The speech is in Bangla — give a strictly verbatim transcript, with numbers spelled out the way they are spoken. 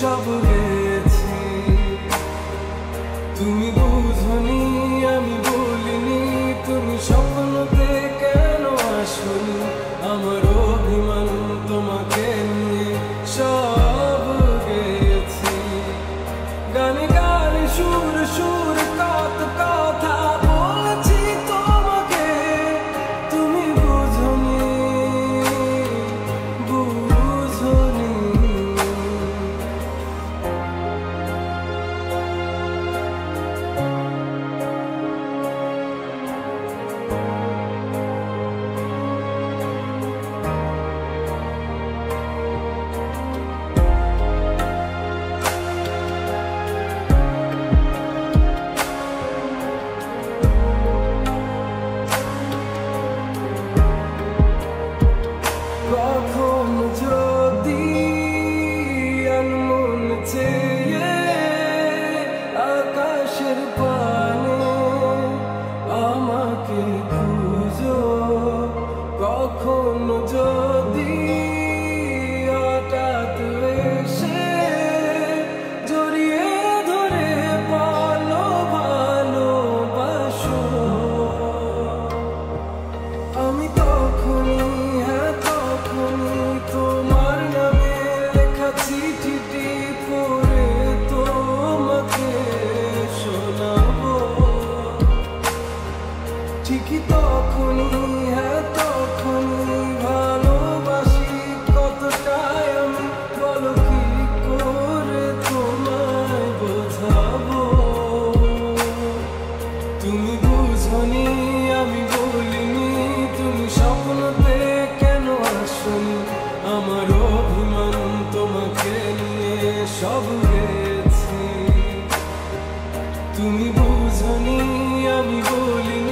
সব গেছি তুমি বুঝনি আমি বলিনি তুমি স্বপ্নতে কেন আসনি আমার অভিমান তোমাকে নিয়ে সব গেছি গানে গানে সুর সুর কত কথা বলেছি তোমাকে তুমি বুঝনি বুঝনি কখন যদি আনমন চেয়ে আকাশের পানে আমাকে খুঁজো কখন যদি হঠাৎ এসে জড়িয়ে ধরে বলো ভালোবাসো আমি তখনই হ্যাঁ তখনই তোমার নামে লেখা চিঠিটি পড়ে তোমাকে শোনাবো ঠিকই তখনই হ্যাঁ তখনই ভালোবাসি কতটাই আমি বলো কি করে তোমায় বোঝাবো তুমি বুঝনি আমি বলিনি তুমি স্বপ্নতে কেন আসনি আমার অভিমান তোমাকে নিয়ে সব গেছি তুমি বুঝনি আমি বলিনি